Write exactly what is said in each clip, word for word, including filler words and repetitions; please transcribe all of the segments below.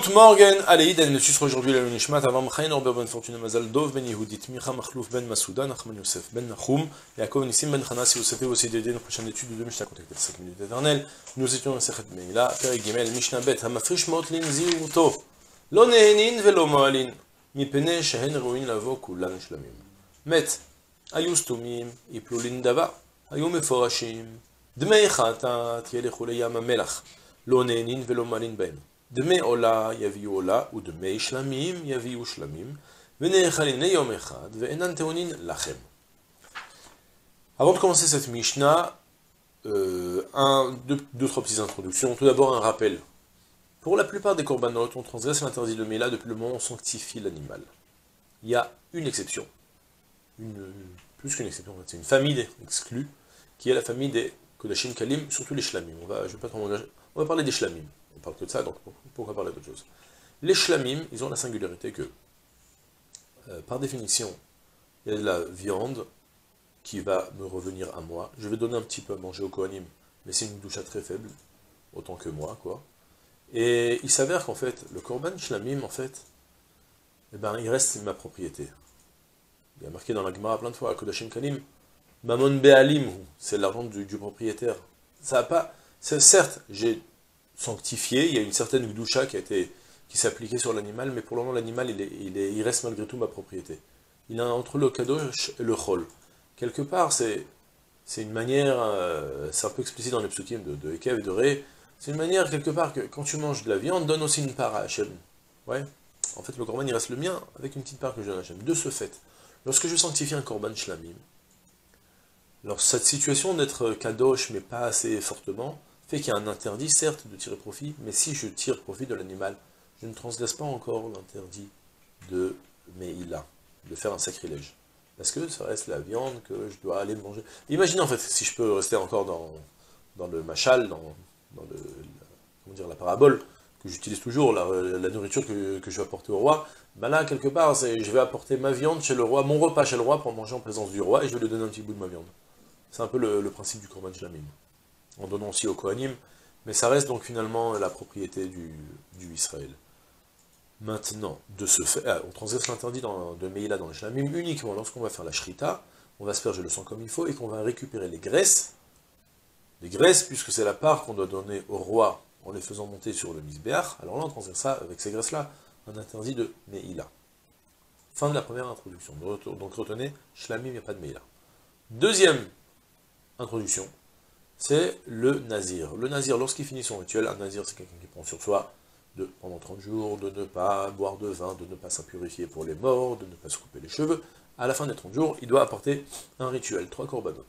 Morgan, allez, il nous aujourd'hui le Nishmat, Avam Chayin, Orber ben Fortuna Mazal Dov ben Yehudit, Micha Machlouf ben Masouda, Nachman Yosef ben Nachum, Yaakov Nissim ben Chanas, Yosef et aussi dédié une prochaine étude de Mishnah contactée cinq minutes éternelles. Nous étions dans Sechet Meila, Perek Gimel, Mishnah Bet, Hamafrish Motlin Ziuto, Lo Nehenin velo Moalin, Mipene Shehen Ruin Lavo Kulan Shlamim. Met, Ayus Tumim, Iplulin Dava, Ayum Eforashim, Dmei Chatat, Yelechu Leyam Melach, Lo Nehenin velo Moalin Ben. Dme ola yaviu ola, ou dme shlamim yaviu shlamim, venechaline yom echad, ve'enan teonin lachem. Avant de commencer cette Mishnah, euh, un, deux, deux, trois petites introductions. Tout d'abord un rappel. Pour la plupart des korbanot, on transgresse l'interdit de Mela depuis le moment où on sanctifie l'animal. Il y a une exception, une, plus qu'une exception, c'est une famille exclue, qui est la famille des Kodashim Kalim, surtout les shlamim. On va, je vais pas trop m'engager. On va parler des shlamim. On parle que de ça, donc pourquoi parler d'autre chose? Les shlamim, ils ont la singularité que, euh, par définition, il y a de la viande qui va me revenir à moi. Je vais donner un petit peu à manger au kohanim, mais c'est une doucha très faible, autant que moi, quoi. Et il s'avère qu'en fait, le korban shlamim, en fait, eh ben, il reste ma propriété. Il y a marqué dans la Gemara plein de fois, à Kodashim Kalim, Mamon Be'alim, c'est l'argent du, du propriétaire. Ça n'a pas... Certes, j'ai sanctifié, il y a une certaine gdoucha qui a été, qui s'est appliquée sur l'animal, mais pour le moment l'animal il, est, il, est, il reste malgré tout ma propriété. Il a entre le kadosh et le chol. Quelque part, c'est c'est une manière, euh, c'est un peu explicite dans les psukim de, de Ekev et de Ré, c'est une manière quelque part que quand tu manges de la viande, donne aussi une part à Hachem. Ouais. En fait, le korban il reste le mien avec une petite part que je donne à Hachem. De ce fait, lorsque je sanctifie un korban shlamim, alors cette situation d'être kadosh mais pas assez fortement, fait qu'il y a un interdit, certes, de tirer profit, mais si je tire profit de l'animal, je ne transgresse pas encore l'interdit de Meïla, de faire un sacrilège. Parce que ça reste la viande que je dois aller manger. Imaginez en fait, si je peux rester encore dans, dans le machal, dans, dans le, la, comment dire, la parabole, que j'utilise toujours, la, la nourriture que, que je vais apporter au roi, ben là, quelque part, je vais apporter ma viande chez le roi, mon repas chez le roi, pour manger en présence du roi, et je vais lui donner un petit bout de ma viande. C'est un peu le, le principe du korban shlamim. En donnant aussi au Kohanim, mais ça reste donc finalement la propriété du, du Israël. Maintenant, de ce fait, ah, on transgresse l'interdit de Meïla dans le Shlamim uniquement lorsqu'on va faire la Shrita, on va asperger le sang comme il faut, et qu'on va récupérer les graisses, les graisses, puisque c'est la part qu'on doit donner au roi en les faisant monter sur le Misbéach, alors là on transgresse ça, avec ces graisses-là, un interdit de Meïla. Fin de la première introduction. Donc retenez, Shlamim, il n'y a pas de Meïla. Deuxième introduction, c'est le nazir. Le nazir, lorsqu'il finit son rituel, un nazir c'est quelqu'un qui prend sur soi, de, pendant trente jours, de ne pas boire de vin, de ne pas s'impurifier pour les morts, de ne pas se couper les cheveux. À la fin des trente jours, il doit apporter un rituel, trois korbanot.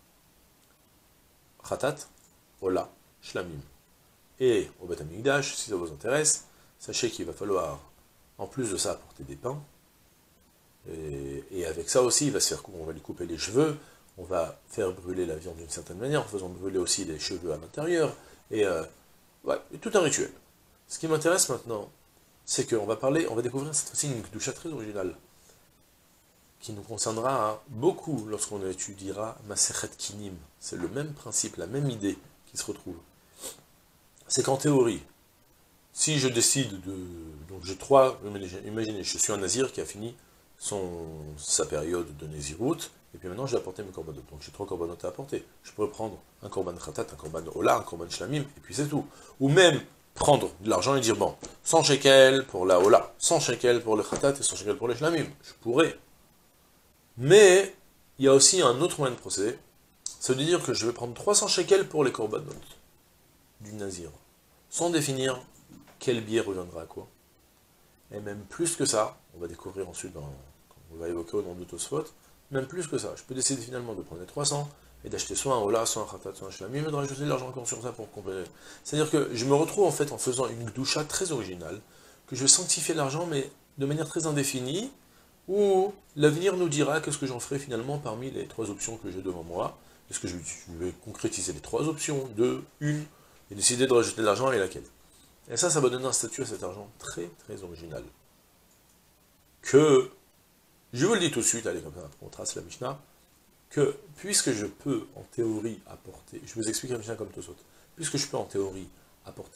Khatat, Ola, Shlamim. Et au Beth Amikdash, si ça vous intéresse, sachez qu'il va falloir, en plus de ça, apporter des pains. Et, et avec ça aussi, il va se faire, on va lui couper les cheveux, on va faire brûler la viande d'une certaine manière, en faisant brûler aussi les cheveux à l'intérieur, et, euh, ouais, et tout un rituel. Ce qui m'intéresse maintenant, c'est qu'on va parler, on va découvrir cette fois-ci une doucha très originale, qui nous concernera hein, beaucoup lorsqu'on étudiera Masechet Kinim. C'est le même principe, la même idée qui se retrouve. C'est qu'en théorie, si je décide de... Donc j'ai trois... Imaginez, je suis un nazir qui a fini son, sa période de Nézirut, et puis maintenant je vais apporter mes korbanot. Donc j'ai trois korbanot à apporter. Je pourrais prendre un korban khatat, un korban ola, un korban shlamim, et puis c'est tout. Ou même prendre de l'argent et dire, bon, cent shekels pour la ola, cent shekels pour le khatat et cent shekels pour le shlamim. Je pourrais. Mais il y a aussi un autre moyen de procéder, c'est de dire que je vais prendre trois cents shekels pour les korbanot du nazir, sans définir quel billet reviendra à quoi. Et même plus que ça, on va découvrir ensuite, dans, on va évoquer au nom de Tosfot, même plus que ça, je peux décider finalement de prendre les trois cents, et d'acheter soit un Ola, soit un Khatat, soit un Shlamim, et de rajouter de l'argent encore sur ça pour compléter. C'est-à-dire que je me retrouve en fait en faisant une Gdoucha très originale, que je vais sanctifier l'argent, mais de manière très indéfinie, où l'avenir nous dira qu'est-ce que j'en ferai finalement parmi les trois options que j'ai devant moi. Est-ce que je vais concrétiser les trois options, deux, une, et décider de rajouter de l'argent et laquelle. Et ça, ça va donner un statut à cet argent très très original. Que, je vous le dis tout de suite, allez comme ça, on trace la Mishnah, que puisque je peux en théorie apporter, je vous explique la Mishnah comme tout autres, puisque je peux en théorie apporter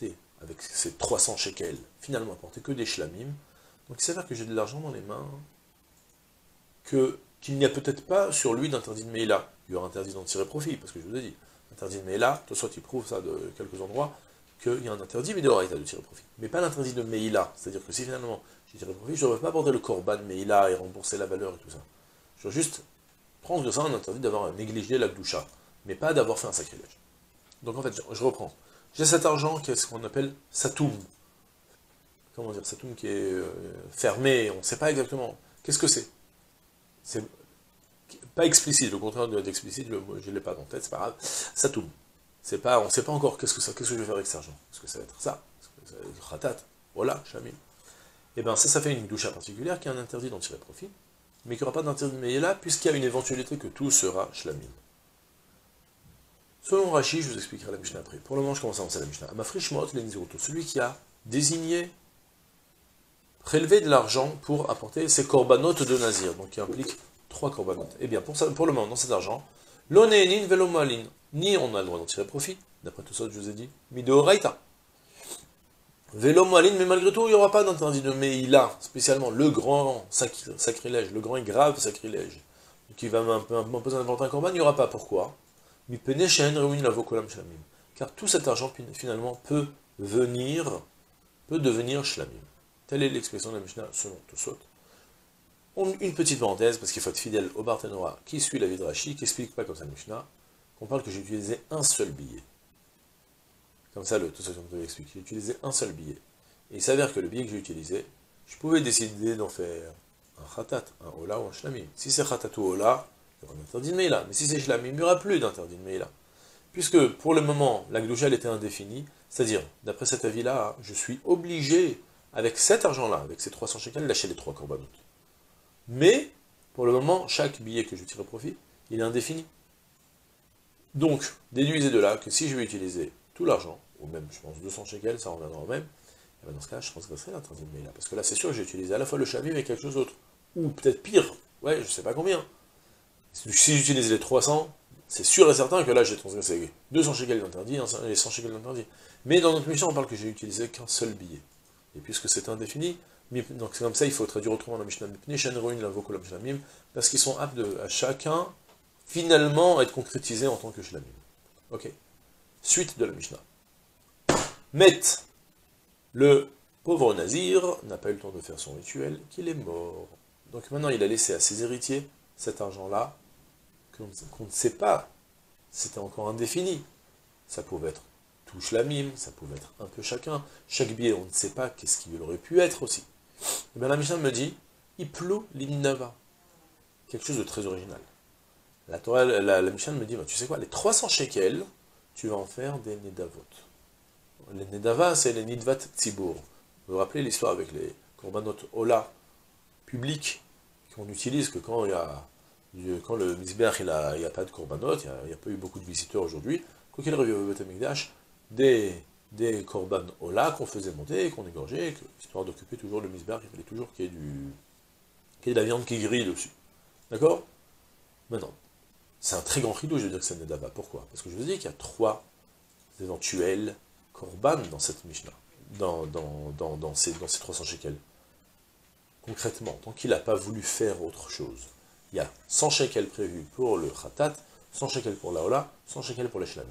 avec ces trois cents shekels, finalement apporter que des shlamim, donc il s'avère que j'ai de l'argent dans les mains, que qu'il n'y a peut-être pas sur lui d'interdit de Meïla. Il y aura interdit d'en tirer profit, parce que je vous ai dit, interdit de Meïla, soit il prouve ça de quelques endroits, qu'il y a un interdit Midoraïta de tirer profit, mais pas l'interdit de Meïla, c'est-à-dire que si finalement j'ai tiré profit, je ne devrais pas apporter le korban Meïla et rembourser la valeur et tout ça. Je dois juste prendre de ça un interdit d'avoir négligé la gdoucha, mais pas d'avoir fait un sacrilège. Donc en fait, je reprends. J'ai cet argent qui est ce qu'on appelle satoum. Comment dire, satoum qui est euh, fermé, on ne sait pas exactement. Qu'est-ce que c'est? C'est pas explicite, le contraire d'explicite, je ne l'ai pas dans la tête, c'est pas grave. Satoum. C'est pas, on ne sait pas encore qu'est-ce que ça, qu'est-ce que je vais faire avec cet argent. Est-ce que ça va être ça? Est-ce que ça va être khatat? Voilà, chamim. Et bien ça, ça fait une doucha particulière qui a un interdit d'en tirer profit, mais qui n'aura pas d'interdit de Meïla, puisqu'il y a une éventualité que tout sera shlamim. Selon Rashi, je vous expliquerai la Mishnah après. Pour le moment, je commence à avancer la Mishnah. Amafrishmot l'enizuruto, celui qui a désigné, prélevé de l'argent pour apporter ses corbanotes de Nazir, donc qui implique trois corbanotes. Eh bien, pour, ça, pour le moment, dans cet argent, l'onénin velomalin, ni on a le droit d'en tirer profit, d'après tout ça que je vous ai dit, midoraita. Velomalin, mais malgré tout, il n'y aura pas d'interdit de Meïla, spécialement le grand sacri sacrilège, le grand et grave sacrilège, qui va m'imposer n'importe un corban, il n'y aura pas. Pourquoi? Car tout cet argent, finalement, peut venir, peut devenir shlamim. Telle est l'expression de la Mishnah selon Tosot. Une petite parenthèse, parce qu'il faut être fidèle au Barthénora qui suit la vie de Rashi, qui explique pas comme ça la Mishnah, qu'on parle que j'ai utilisé un seul billet. Comme ça, le Tosot nous explique. J'ai utilisé un seul billet. Et il s'avère que le billet que j'ai utilisé, je pouvais décider d'en faire un khatat, un ola ou un shlamim. Si c'est khatat ou ola, il y aura un interdit de Meïla. Mais si c'est shlamim, il n'y aura plus d'interdit de Meïla. Puisque, pour le moment, la gdoucha était indéfinie, c'est-à-dire, d'après cet avis-là, je suis obligé, avec cet argent-là, avec ces trois cents shekels, d'acheter les trois corbanotes. Mais, pour le moment, chaque billet que je tire profit, il est indéfini. Donc, déduisez de là que si je vais utiliser tout l'argent, ou même, je pense, deux cents shekels, ça reviendra au même, et bien dans ce cas, je transgresserai l'interdit de Meïla. Parce que là, c'est sûr que j'ai utilisé à la fois le shlamim et quelque chose d'autre. Ou peut-être pire, ouais, je sais pas combien. Si j'utilise les trois cents, c'est sûr et certain que là, j'ai transgressé deux cents shekels d'interdit et cent shekels d'interdit. Mais dans notre mission, on parle que j'ai utilisé qu'un seul billet. Et puisque c'est indéfini, donc c'est comme ça, il faut traduire autrement la Mishnah, parce qu'ils sont aptes de, à chacun, finalement, être concrétisés en tant que shlamim. Ok. Suite de la Mishnah. Met, le pauvre Nazir, n'a pas eu le temps de faire son rituel, qu'il est mort. Donc maintenant, il a laissé à ses héritiers cet argent-là, qu'on ne sait pas, c'était encore indéfini. Ça pouvait être tout shlamim, ça pouvait être un peu chacun. Chaque billet, on ne sait pas qu'est-ce qu'il aurait pu être aussi. Et bien la Mishnah me dit, Iplu linnava, quelque chose de très original. La, Torah, la, la Mishnah me dit, bah, tu sais quoi, les trois cents shekels, tu vas en faire des nedavot. Les nedavas, c'est les nidvat tzibur. Vous vous rappelez l'histoire avec les korbanot ola publics qu'on utilise que quand il y a quand le misbeach, il n'y a, a pas de korbanot, il n'y a, a pas eu beaucoup de visiteurs aujourd'hui, quoi qu'il arrive au Beth Amikdash, des, des korban ola qu'on faisait monter, qu'on égorgeait, que, histoire d'occuper toujours le misbeach, il fallait toujours qu'il y ait du, qu'il y ait de la viande qui grille dessus. D'accord? Maintenant, c'est un très grand ridouche de dire que c'est Nedava. Pourquoi? Parce que je vous dis qu'il y a trois éventuels korban dans cette Mishnah, dans, dans, dans, dans, ces, dans ces trois cents shekels. Concrètement, tant qu'il n'a pas voulu faire autre chose, il y a cent shekels prévus pour le khatat, cent shekels pour la ola, cent shekels pour les shlamim.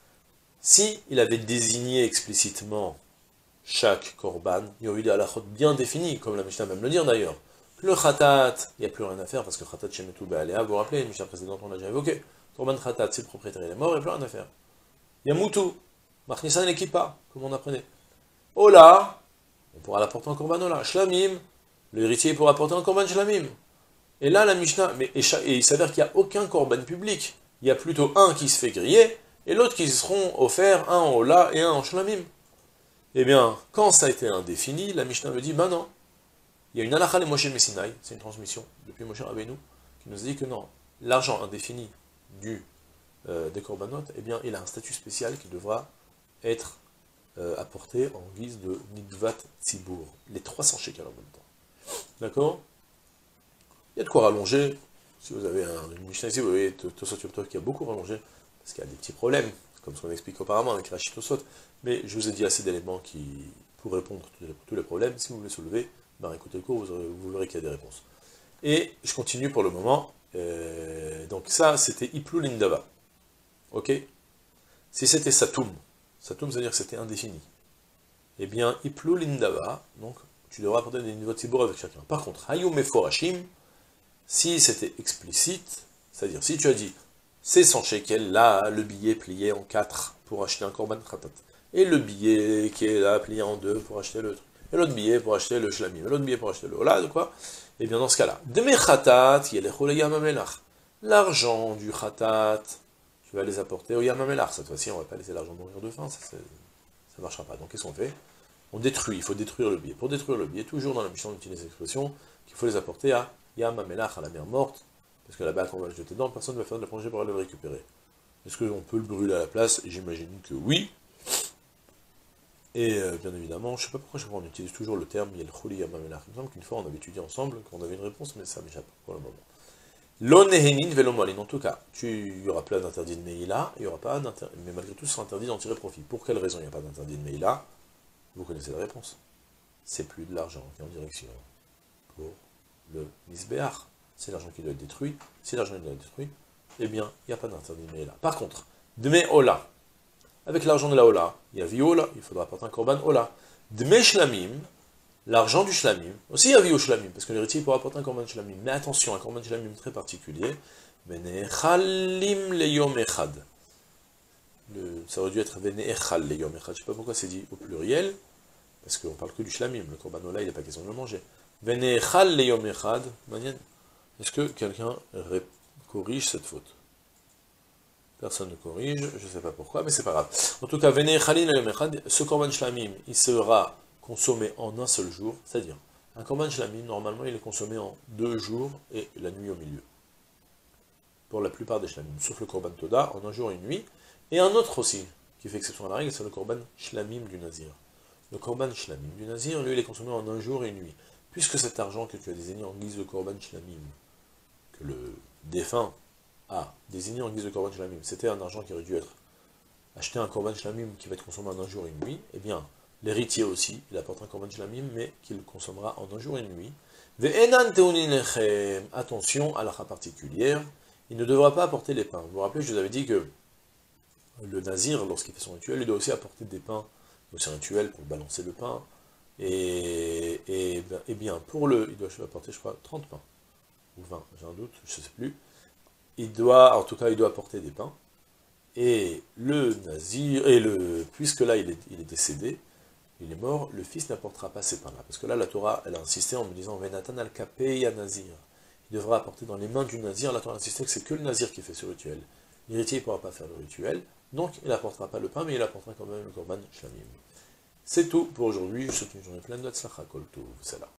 Si il avait désigné explicitement chaque korban, il y aurait eu des halachot bien définis, comme la Mishnah va me le dire d'ailleurs. Le khatat, il n'y a plus rien à faire, parce que khatat shemetu be'alea, vous vous rappelez, une Mishnah précédente, on l'a déjà évoqué. Korban khatat, c'est le propriétaire, il est mort, il n'y a plus rien à faire. Il y a mutu, machnisan l'ekipa, comme on apprenait. Ola, on pourra l'apporter en korban ola. Shlamim, le héritier pourra apporter en korban shlamim. Et là, la Mishnah, mais, et, et il s'avère qu'il n'y a aucun korban public. Il y a plutôt un qui se fait griller, et l'autre qui seront offerts, un en ola et un en shlamim. Eh bien, quand ça a été indéfini, la Mishnah me dit, ben non. Il y a une halakha de Moshe Messinaï, c'est une transmission depuis Moshe Rabbeinu, qui nous dit que non, l'argent indéfini du, euh, des korbanot, eh bien, il a un statut spécial qui devra être euh, apporté en guise de nidvat tzibur, les trois cents shekels en même temps. D'accord? Il y a de quoi rallonger. Si vous avez un, une Mishnah ici, vous voyez Tosot Yom Tov qui a beaucoup rallongé, parce qu'il y a des petits problèmes, comme ce qu'on explique auparavant avec la Chitosot, mais je vous ai dit assez d'éléments qui, pour répondre à tous les problèmes. Si vous voulez soulever, ben écoutez le cours, vous, aurez, vous verrez qu'il y a des réponses. Et je continue pour le moment. Euh, donc ça, c'était Iplou Lindava. Ok? Si c'était Satoum, Satoum, ça veut dire que c'était indéfini. Eh bien, Iplou Lindava, donc tu devras apporter des niveaux de Tibour avec chacun. Par contre, Hayum Meforashim, si c'était explicite, c'est-à-dire si tu as dit, c'est cent shekels, là, le billet plié en quatre pour acheter un korban khatat, et le billet qui est là, plié en deux pour acheter le truc, et l'autre billet pour acheter le shlamim, et l'autre billet pour acheter le hola, de quoi? Eh bien, dans ce cas-là, de mes khatat, l'argent du khatat, tu vas les apporter au yamamelach. Cette fois-ci, on ne va pas laisser l'argent mourir de faim, ça ne marchera pas. Donc, qu'est-ce qu'on fait? On détruit, il faut détruire le billet. Pour détruire le billet, toujours dans la Mishnah, on utilise l'expression qu'il faut les apporter à yamamelach, à la mer morte, parce que là-bas, quand on va le jeter dedans, personne ne va faire de la plongée pour aller le récupérer. Est-ce qu'on peut le brûler à la place? J'imagine que oui. Et euh, bien évidemment, je ne sais pas pourquoi je crois qu'on utilise toujours le terme Yelchuli Yamamelach. Il me semble qu'une fois on avait étudié ensemble, qu'on avait une réponse, mais ça m'échappe pour le moment. L'onehenin velomalin, en tout cas, il n'y aura pas d'interdit de Meïla, il n'y aura pas d'interdit, mais malgré tout, ce sera interdit d'en tirer profit. Pour quelle raison il n'y a pas d'interdit de Meïla? Vous connaissez la réponse. C'est plus de l'argent qui est en direction pour le Misbéach. C'est l'argent qui doit être détruit. Si l'argent doit être détruit, eh bien, il n'y a pas d'interdit de Meïla. Par contre, Dme Ola. Avec l'argent de la Ola, il y a Viola, il faudra apporter un korban Ola. Dme Shlamim, l'argent du Shlamim, aussi il y a Vio Shlamim, parce que l'héritier pourra apporter un korban Shlamim. Mais attention, un korban Shlamim très particulier. Venechalim leyom echad. Ça aurait dû être Venechal leyom echad. Je ne sais pas pourquoi c'est dit au pluriel, parce qu'on parle que du Shlamim. Le korban Ola, il n'est pas question de le manger. Venechal leyom echad. Est-ce que quelqu'un corrige cette faute? Personne ne corrige, je ne sais pas pourquoi, mais c'est pas grave. En tout cas, ce korban shlamim, il sera consommé en un seul jour, c'est-à-dire, un korban shlamim, normalement, il est consommé en deux jours et la nuit au milieu. Pour la plupart des shlamim, sauf le korban toda, en un jour et une nuit. Et un autre aussi, qui fait exception à la règle, c'est le korban shlamim du nazir. Le korban shlamim du nazir, lui, il est consommé en un jour et une nuit. Puisque cet argent que tu as désigné en guise de korban shlamim, que le défunt a désigné en guise de korban shlamim, c'était un argent qui aurait dû être acheté un korban shlamim qui va être consommé en un jour et une nuit, eh bien, l'héritier aussi, il apporte un korban shlamim, mais qu'il consommera en un jour et une nuit. Attention à la particulière, il ne devra pas apporter les pains. Vous vous rappelez, je vous avais dit que le nazir, lorsqu'il fait son rituel, il doit aussi apporter des pains, aussi un rituel pour balancer le pain, et, et, et bien, pour le, il doit apporter, je crois, trente pains, ou vingt, j'ai un doute, je ne sais plus. Il doit, en tout cas, il doit apporter des pains, et le nazir, et le, puisque là, il est, il est décédé, il est mort, le fils n'apportera pas ces pains-là, parce que là, la Torah, elle a insisté en me disant, Venatan al-Kapei nazir, il devra apporter dans les mains du nazir, la Torah a insisté que c'est que le nazir qui fait ce rituel, l'héritier ne pourra pas faire le rituel, donc il n'apportera pas le pain, mais il apportera quand même le korban shlamim. C'est tout pour aujourd'hui, je vous souhaite une journée pleine de tzlacha kol tov, c'est là.